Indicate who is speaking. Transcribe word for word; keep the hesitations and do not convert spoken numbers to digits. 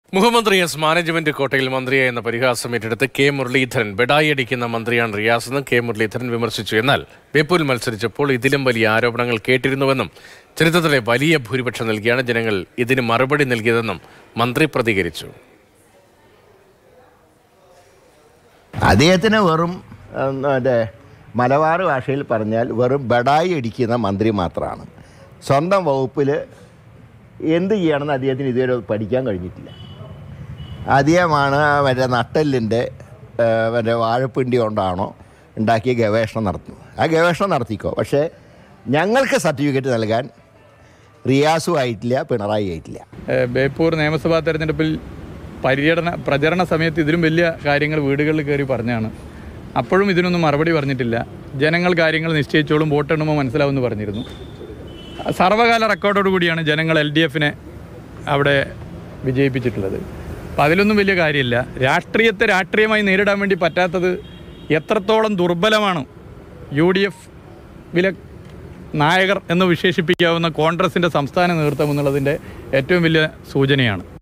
Speaker 1: മുഖ്യമന്ത്രി S management കോട്ടയിൽ മന്ത്രിയായി എന്ന പരിഹാസം ഏറ്റെടുത്ത് കെ മുരളീധരൻ ബെഡായി അടിക്കുന്ന മന്ത്രിയാണ് റിയാസെന്നും കെ മുരളീധരൻ വിമർശിച്ചു. എന്നാൽ ബേപ്പൂരിൽ മത്സരിച്ചപ്പോൾ ഇതിലും വലിയ ആരോപണങ്ങൾ കേട്ടിരുന്നുവെന്നും ചരിത്രത്തിലെ വലിയ ഭൂരിപക്ഷം നൽകിയാണ് ജനങ്ങൾ ഇതിന് മറുപടി നൽകിയതെന്നും മന്ത്രി പ്രതികരിച്ചു.
Speaker 2: അദ്ദേഹത്തിന് വെറും മലബാർ ഭാഷയിൽ പറഞ്ഞാൽ വെറും ബെഡായി അടിക്കുന്ന മന്ത്രി മാത്രമാണ്. സ്വന്തം വകുപ്പിൽ എന്ത് ചെയ്യണമെന്ന് അദ്ദേഹത്തിന് ഇതുവരെ പഠിക്കാൻ കഴിഞ്ഞിട്ടില്ല. അദ്ദേഹമാണ് മറ്റേ നട്ടെല്ലിൻ്റെ മറ്റേ വാഴപ്പിണ്ടി കൊണ്ടാണോ ഉണ്ടാക്കിയ ഗവേഷണം നടത്തുന്നത്. ആ ഗവേഷണം നടത്തിക്കോ, പക്ഷേ ഞങ്ങൾക്ക് സർട്ടിഫിക്കറ്റ് നൽകാൻ റിയാസും ആയിട്ടില്ല, പിണറായി ആയിട്ടില്ല.
Speaker 3: ബേപ്പൂർ നിയമസഭാ തെരഞ്ഞെടുപ്പിൽ പര്യടന പ്രചരണ സമയത്ത് ഇതിലും വലിയ കാര്യങ്ങൾ വീടുകളിൽ കയറി പറഞ്ഞാണ്. അപ്പോഴും ഇതിനൊന്നും മറുപടി പറഞ്ഞിട്ടില്ല. ജനങ്ങൾ കാര്യങ്ങൾ നിശ്ചയിച്ചോളും, വോട്ടെണ്ണുമ്പോൾ മനസ്സിലാവുമെന്ന് പറഞ്ഞിരുന്നു. സർവകാല റെക്കോർഡോടു കൂടിയാണ് ജനങ്ങൾ എൽ ഡി എഫിനെ അവിടെ വിജയിപ്പിച്ചിട്ടുള്ളത്. അപ്പം അതിലൊന്നും വലിയ കാര്യമില്ല. രാഷ്ട്രീയത്തെ രാഷ്ട്രീയമായി നേരിടാൻ വേണ്ടി പറ്റാത്തത് എത്രത്തോളം ദുർബലമാണ് യു ഡി എഫിലെ നായകർ എന്ന് വിശേഷിപ്പിക്കാവുന്ന കോൺഗ്രസിൻ്റെ സംസ്ഥാന നേതൃത്വം എന്നുള്ളതിൻ്റെ ഏറ്റവും വലിയ സൂചനയാണ്.